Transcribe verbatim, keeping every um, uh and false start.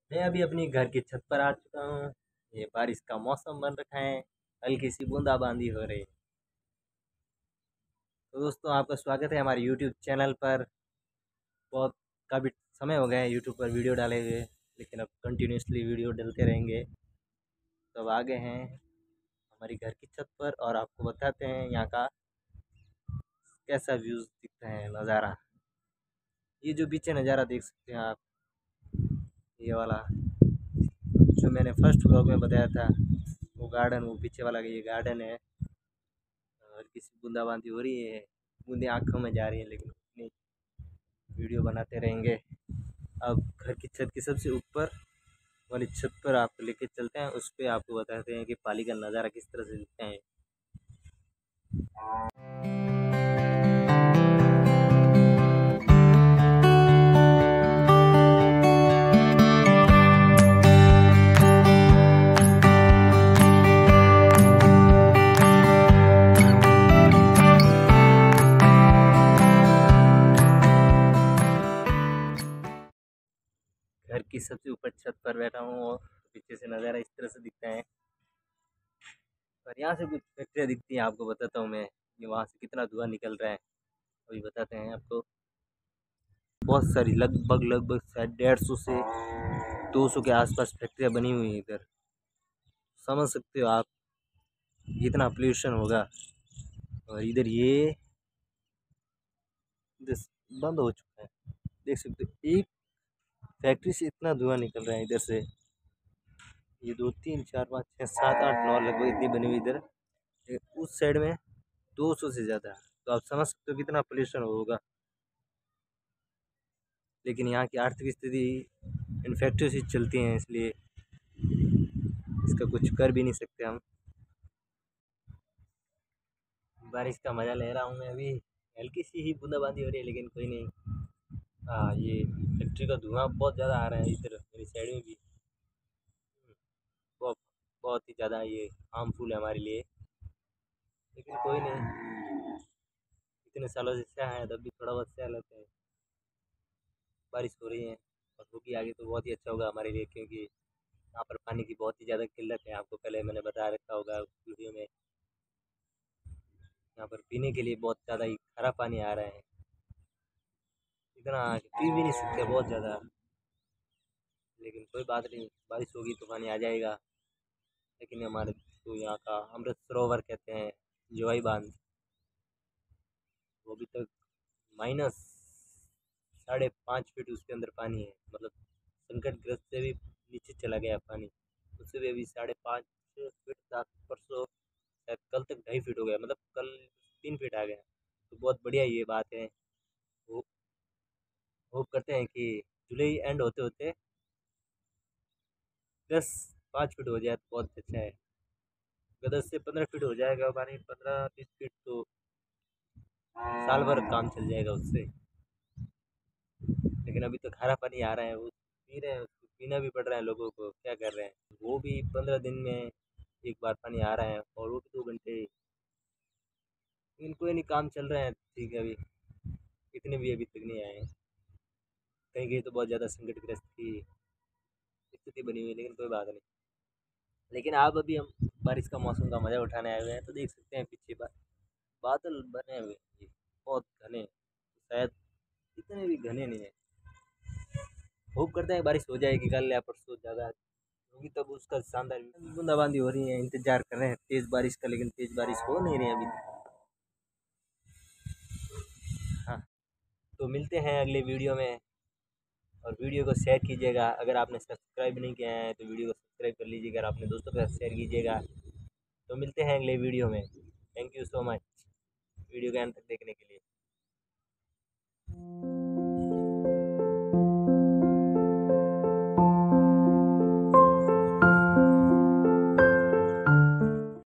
मैं अभी अपनी घर की छत पर आ चुका हूँ। ये बारिश का मौसम बन रखा है। हल्की सी बूंदाबांदी हो रही है। तो दोस्तों, आपका स्वागत है हमारे यूट्यूब चैनल पर। बहुत काफ़ी समय हो गया है यूट्यूब पर वीडियो डाले हुए, लेकिन अब कंटिन्यूसली वीडियो डलते रहेंगे। तो अब आ गए हैं हमारी घर की छत पर और आपको बताते हैं यहाँ का कैसा व्यूज़ दिखता है, नज़ारा। ये जो पीछे नज़ारा देख सकते हैं आप, ये वाला जो मैंने फर्स्ट व्लॉग में बताया था, वो गार्डन, वो पीछे वाला ये गार्डन है। और किसी बूंदाबांदी हो रही है, बूंदे आँखों में जा रही है, लेकिन अपनी वीडियो बनाते रहेंगे। अब घर की छत की सबसे ऊपर वाली छत पर आपको लेके चलते हैं। उस पे आपको बताते हैं कि पाली का नज़ारा किस तरह से दिखता है। घर की सबसे ऊपर छत पर बैठा हूँ और पीछे से नज़ारा इस तरह से दिखता है। और यहाँ से कुछ फैक्ट्रियाँ दिखती हैं, आपको बताता हूँ मैं कि वहाँ से कितना धुआं निकल रहा है। अभी बताते हैं आपको। बहुत सारी, लगभग लगभग शायद डेढ़ सौ से दो सौ के आसपास फैक्ट्रियाँ बनी हुई हैं इधर। समझ सकते हो आप कितना पोल्यूशन होगा। और इधर ये इधर बंद हो चुका है, देख सकते हो। एक फैक्ट्री से इतना धुआं निकल रहा है इधर से। ये दो तीन चार पाँच छः सात आठ नौ लगभग इतनी बनी हुई इधर। लेकिन उस साइड में दो सौ से ज़्यादा। तो आप समझ सकते हो कितना पोल्यूशन होगा। लेकिन यहाँ की आर्थिक स्थिति इन फैक्ट्रियों से चलती हैं, इसलिए इसका कुछ कर भी नहीं सकते हम। बारिश का मज़ा ले रहा हूँ मैं अभी। हल्की सी ही बूंदाबांदी हो रही है, लेकिन कोई नहीं। हाँ, ये फैक्ट्री का धुआं बहुत ज़्यादा आ रहा है इधर मेरी साइड में भी। बहुत बहुत ही ज़्यादा ये हार्मफुल है हमारे लिए। लेकिन कोई नहीं, इतने सालों से सह है, तब भी थोड़ा बहुत सह लेते हैं। बारिश हो रही है और होगी आगे तो बहुत ही अच्छा होगा हमारे लिए, क्योंकि यहाँ पर पानी की बहुत ही ज़्यादा किल्लत है। आपको पहले मैंने बता रखा होगा वीडियो में। यहाँ पर पीने के लिए बहुत ज़्यादा ही खारा पानी आ रहा है, इतना कि पी भी नहीं सकते, बहुत ज़्यादा। लेकिन कोई बात नहीं, बारिश होगी तो पानी आ जाएगा। लेकिन हमारे तो यहाँ का अमृत सरोवर कहते हैं, जोई बांध, वो अभी तक माइनस साढ़े पाँच फीट उसके अंदर पानी है। मतलब संकटग्रस्त से भी नीचे चला गया पानी। उससे भी अभी साढ़े पाँच फीट था। परसों शायद कल तक ढाई फीट हो गया, मतलब कल तीन फीट आ गया। तो बहुत बढ़िया ये बात है। वो होप करते हैं कि जुलाई एंड होते होते दस पाँच फीट हो जाए तो बहुत अच्छा है। अगर दस से पंद्रह फीट हो जाएगा पानी, पंद्रह बीस फीट, तो साल भर काम चल जाएगा उससे। लेकिन अभी तो खारा पानी आ रहा है, वो पी रहे हैं, उसको पीना भी पड़ रहा है लोगों को, क्या कर रहे हैं। वो भी पंद्रह दिन में एक बार पानी आ रहा है, और वो भी दो घंटे। लेकिन कोई नहीं, काम चल रहा है ठीक है। अभी इतने भी अभी तक नहीं आए हैं। कहीं कहीं तो बहुत ज़्यादा संकटग्रस्त की स्थिति बनी हुई है, लेकिन कोई बात नहीं। लेकिन आप अभी हम बारिश का मौसम का मज़ा उठाने आए हुए हैं, तो देख सकते हैं पीछे बा, बादल बने हुए हैं ये, बहुत घने। शायद इतने भी घने नहीं है। होप करते हैं बारिश हो जाएगी कल या परसों, ज़्यादा होगी तब उसका शानदार बूंदाबांदी हो रही है। इंतजार कर रहे हैं तेज़ बारिश का, लेकिन तेज़ बारिश हो नहीं रही है अभी। हाँ, तो मिलते हैं अगले वीडियो में। और वीडियो को शेयर कीजिएगा। अगर आपने सब्सक्राइब नहीं किया है तो वीडियो को सब्सक्राइब कर लीजिएगा, अगर अपने दोस्तों के साथ शेयर कीजिएगा। तो मिलते हैं अगले वीडियो में। Thank you so much video के अंत तक देखने के लिए।